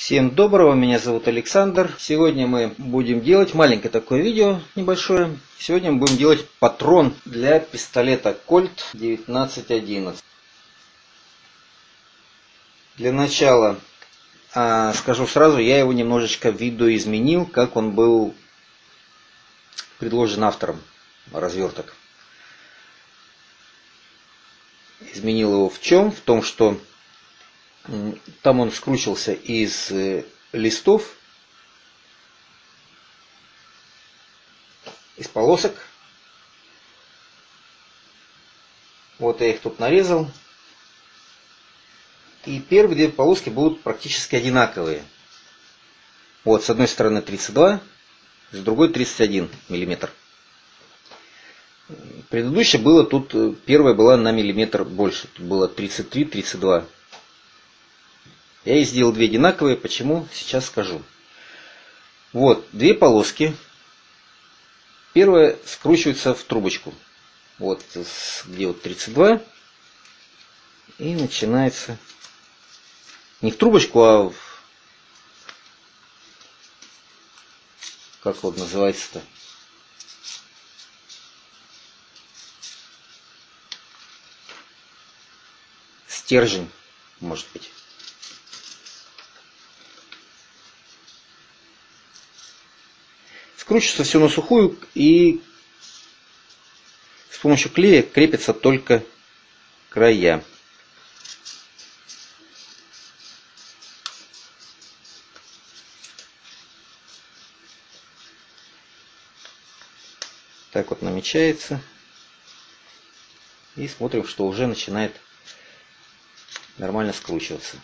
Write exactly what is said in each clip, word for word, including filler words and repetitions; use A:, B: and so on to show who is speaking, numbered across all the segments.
A: Всем доброго, меня зовут Александр. Сегодня мы будем делать маленькое такое видео небольшое. Сегодня мы будем делать патрон для пистолета Colt девятнадцать одиннадцать. Для начала а, скажу сразу, я его немножечко видоизменил, как он был предложен автором, разверток. Изменил его в чем? В том, что там он скручивался из листов, из полосок. Вот я их тут нарезал. И первые две полоски будут практически одинаковые. Вот с одной стороны тридцать два, с другой тридцать один миллиметр. Предыдущая было тут, первая была на миллиметр больше. Тут было тридцать три тридцать два. Я и сделал две одинаковые. Почему? Сейчас скажу. Вот, две полоски. Первая скручивается в трубочку. Вот, где вот тридцать два. И начинается не в трубочку, а в... Как вот называется-то? Стержень, может быть. Скручивается все на сухую, и с помощью клея крепятся только края. Так вот намечается. И смотрим, что уже начинает нормально скручиваться.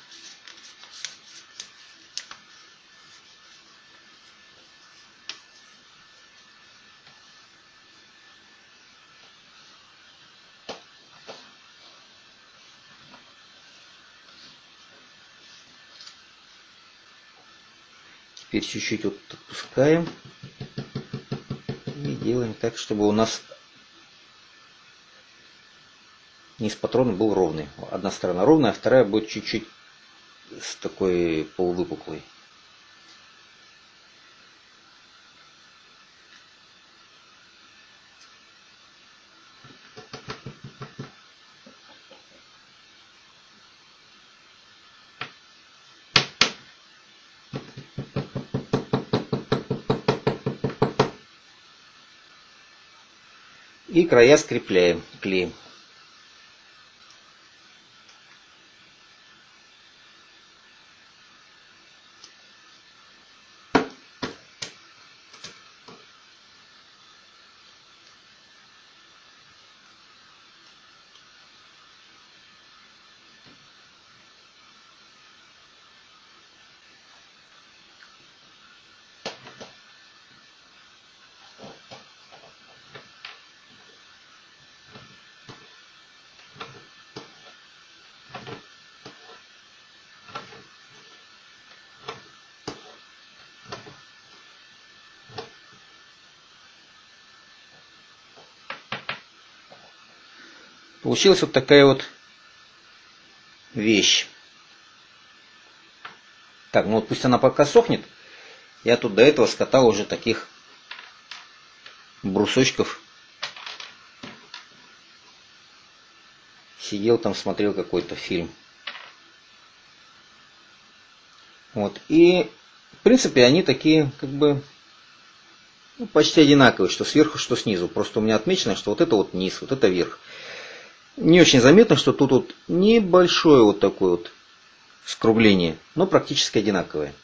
A: Теперь чуть-чуть вот отпускаем и делаем так, чтобы у нас низ патрона был ровный. Одна сторона ровная, а вторая будет чуть-чуть с такой полувыпуклой. И края скрепляем клеем. Получилась вот такая вот вещь. Так, ну вот пусть она пока сохнет. Я тут до этого скатал уже таких брусочков. Сидел там, смотрел какой-то фильм. Вот. И в принципе они такие как бы ну, почти одинаковые, что сверху, что снизу. Просто у меня отмечено, что вот это вот низ, вот это верх. Не очень заметно, что тут вот небольшое вот такое вот скругление, но практически одинаковое.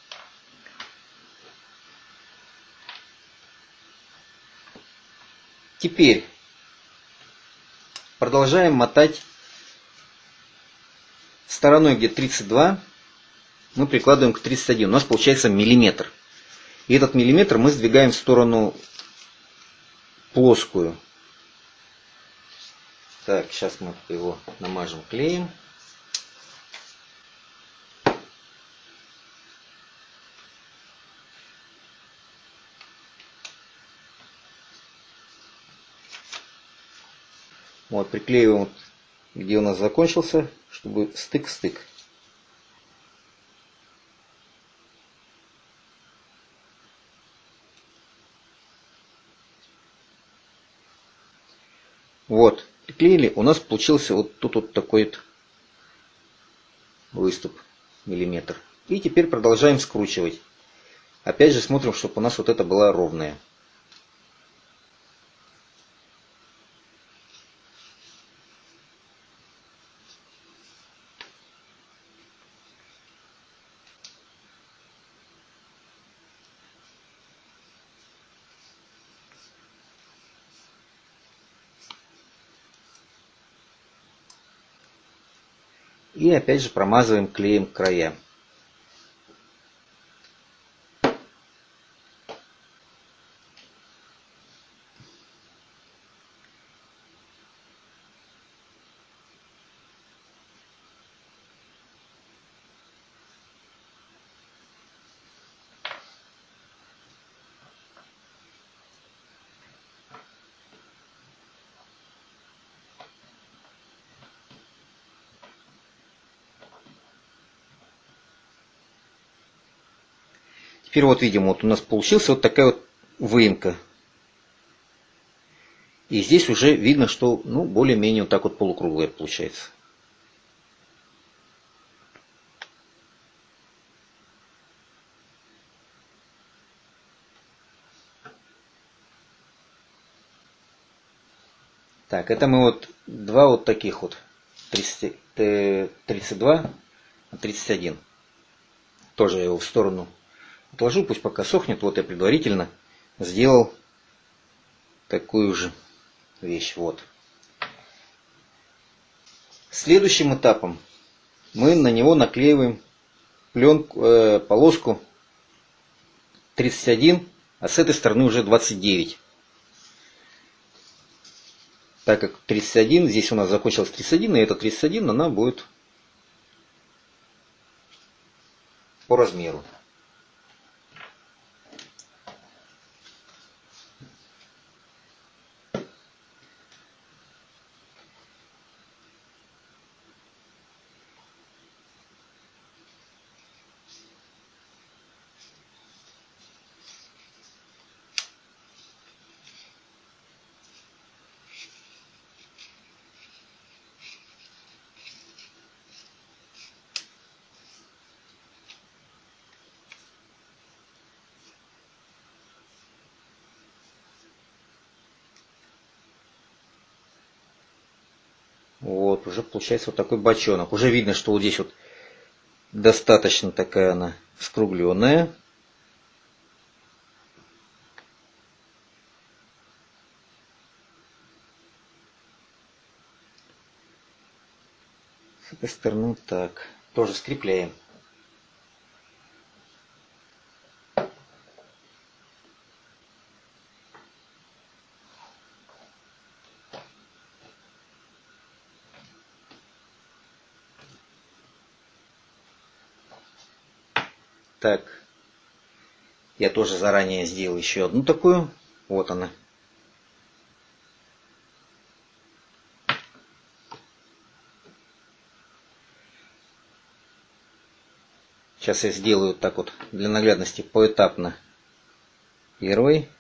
A: Теперь продолжаем мотать стороной, где тридцать два, мы прикладываем к тридцать один. У нас получается миллиметр. И этот миллиметр мы сдвигаем в сторону плоскую. Так, сейчас мы его намажем клеем. Вот, приклеиваем, где у нас закончился, чтобы стык-стык. Вот, приклеили, у нас получился вот тут вот такой вот выступ, миллиметр. И теперь продолжаем скручивать. Опять же смотрим, чтобы у нас вот это была ровная. И опять же промазываем клеем края. Теперь вот видим, вот у нас получилась вот такая вот выемка. И здесь уже видно, что ну, более-менее вот так вот полукруглая получается. Так, это мы вот два вот таких вот тридцать, тридцать два, тридцать один. Тоже его в сторону отложу, пусть пока сохнет. Вот я предварительно сделал такую же вещь. Вот. Следующим этапом мы на него наклеиваем пленку, э, полоску тридцать один, а с этой стороны уже двадцать девять. Так как тридцать один, здесь у нас закончилась тридцать один, и эта тридцать один, она будет по размеру. Вот, уже получается вот такой бочонок. Уже видно, что вот здесь вот достаточно такая она скругленная. С этой стороны так. Тоже скрепляем. Так, я тоже заранее сделал еще одну такую. Вот она. Сейчас я сделаю так вот для наглядности поэтапно. Первый.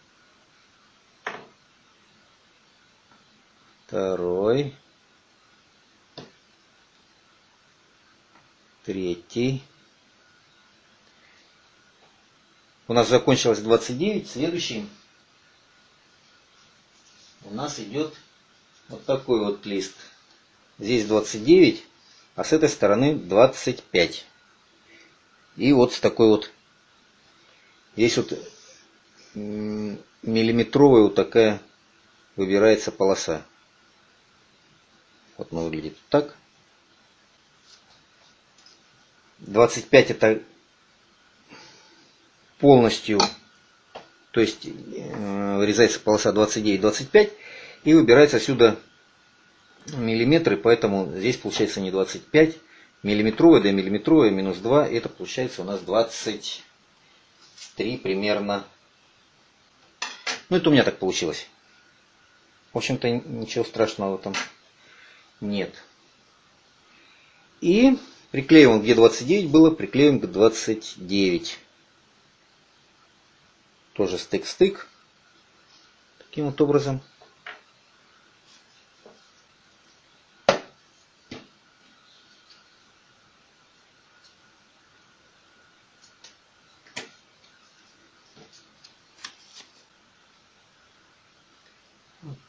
A: Второй. Третий. У нас закончилось двадцать девять. Следующий у нас идет вот такой вот лист. Здесь двадцать девять, а с этой стороны двадцать пять. И вот с такой вот, здесь вот миллиметровая вот такая выбирается полоса. Вот она выглядит так. двадцать пять это полностью, то есть вырезается полоса двадцать девять двадцать пять и выбирается отсюда миллиметры, поэтому здесь получается не двадцать пять, миллиметровая, да миллиметровая, минус два, это получается у нас двадцать три примерно. Ну это у меня так получилось. В общем-то ничего страшного в этом нет. И приклеиваем, где двадцать девять было, приклеиваем к двадцать девять. Тоже стык-стык. Таким вот образом.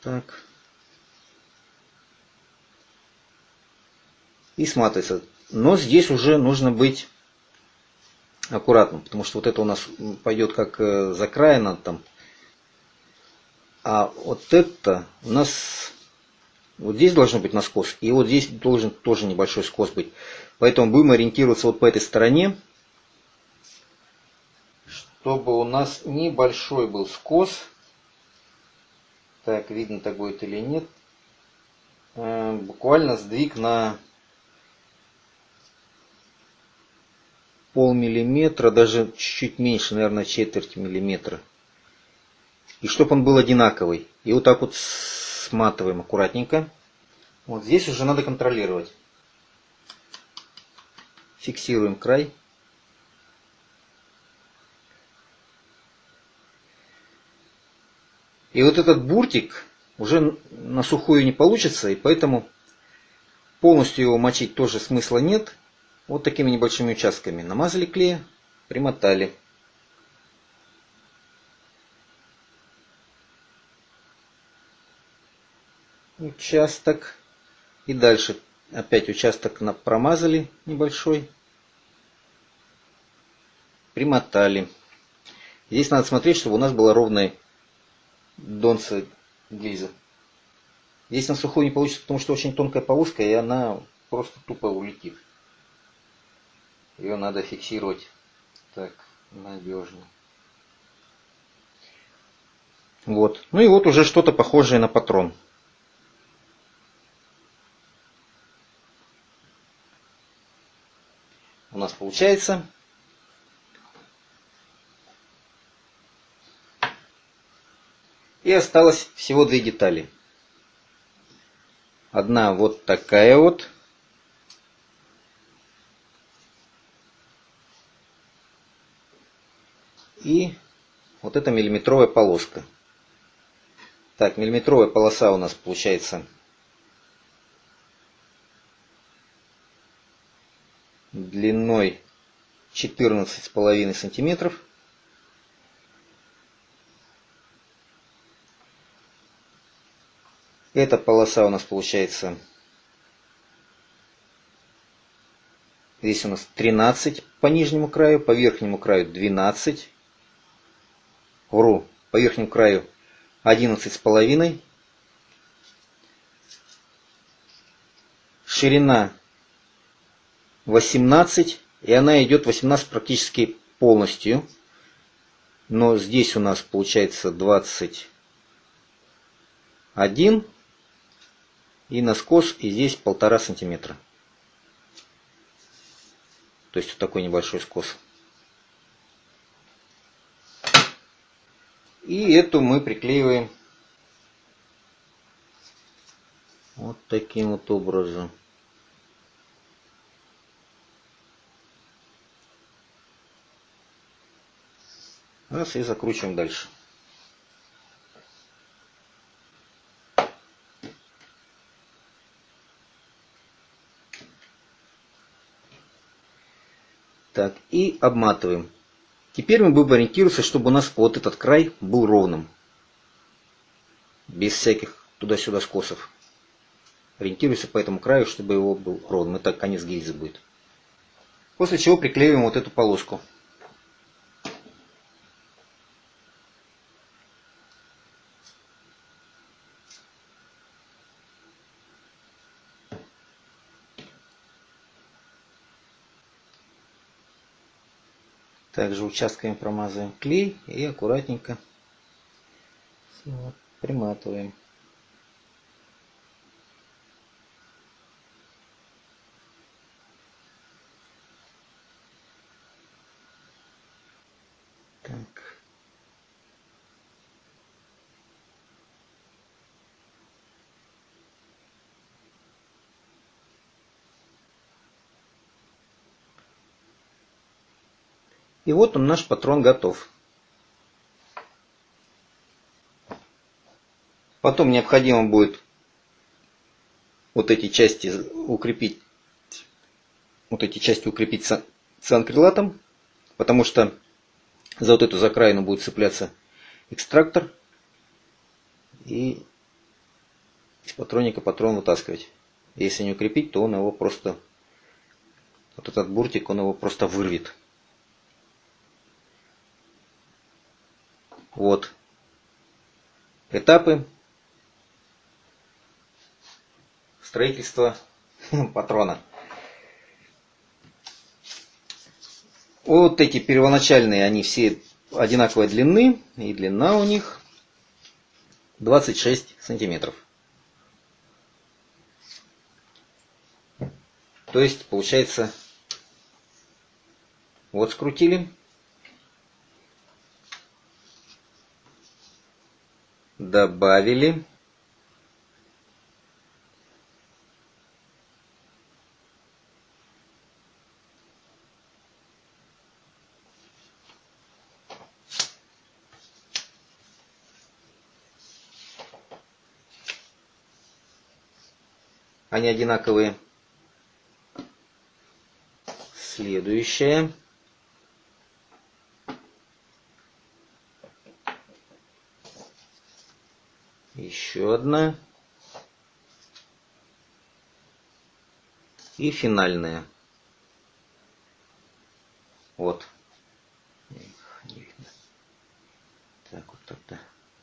A: Так. И сматывается. Но здесь уже нужно быть аккуратным, потому что вот это у нас пойдет как закраено там. А вот это у нас вот здесь должен быть наскос, и вот здесь должен тоже небольшой скос быть. Поэтому будем ориентироваться вот по этой стороне, чтобы у нас небольшой был скос. Так, видно, так будет или нет. Буквально сдвиг на полмиллиметра, даже чуть-чуть меньше, наверное, четверть миллиметра. И чтобы он был одинаковый. И вот так вот сматываем аккуратненько. Вот здесь уже надо контролировать. Фиксируем край. И вот этот буртик уже на сухую не получится, и поэтому полностью его мочить тоже смысла нет. Вот такими небольшими участками. Намазали клей, примотали. Участок. И дальше опять участок промазали небольшой. Примотали. Здесь надо смотреть, чтобы у нас была ровная донце гильза. Здесь на сухую не получится, потому что очень тонкая полоска, и она просто тупо улетит. Ее надо фиксировать так надежно. Вот. Ну и вот уже что-то похожее на патрон. У нас получается. И осталось всего две детали. Одна вот такая вот. И вот эта миллиметровая полоска. Так, миллиметровая полоса у нас получается длиной четырнадцать с половиной сантиметров. Эта полоса у нас получается, здесь у нас тринадцать по нижнему краю, по верхнему краю двенадцать. Вру, по верхнему краю одиннадцать с половиной. Ширина восемнадцать, и она идет восемнадцать практически полностью. Но здесь у нас получается двадцать один. И наскос, и здесь полтора сантиметра. То есть вот такой небольшой скос. И эту мы приклеиваем вот таким вот образом. Раз, и закручиваем дальше. Так, и обматываем. Теперь мы будем ориентироваться, чтобы у нас вот этот край был ровным. Без всяких туда-сюда скосов. Ориентируемся по этому краю, чтобы его был ровным. Это конец гильзы будет. После чего приклеиваем вот эту полоску. Также участками промазываем клей и аккуратненько вот, приматываем. Так. И вот он, наш патрон готов. Потом необходимо будет вот эти части укрепить, вот эти части укрепить цианкрилатом, потому что за вот эту закраину будет цепляться экстрактор. И из патронника патрон вытаскивать. Если не укрепить, то он его просто, вот этот буртик, он его просто вырвет. Вот этапы строительства патрона. Вот эти первоначальные, они все одинаковой длины, и длина у них двадцать шесть сантиметров. То есть, получается, вот скрутили. Добавили. Они одинаковые. Следующее. Еще одна. И финальная. Вот. Эх, не видно. Так, вот так-то.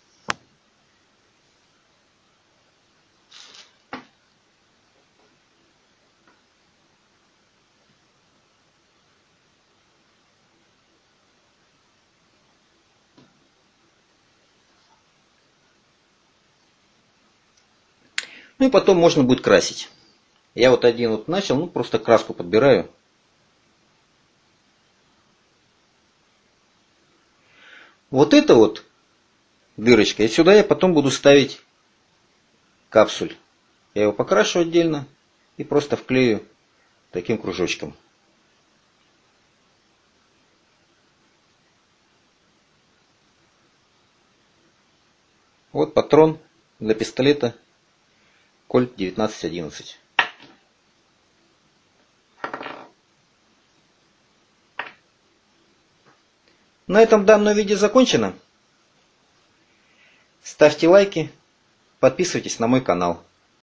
A: Ну и потом можно будет красить. Я вот один вот начал, ну просто краску подбираю. Вот это вот дырочка, и сюда я потом буду ставить капсуль. Я его покрашу отдельно и просто вклею таким кружочком. Вот патрон для пистолета Кольт девятнадцать одиннадцать. На этом данное видео закончено. Ставьте лайки, подписывайтесь на мой канал.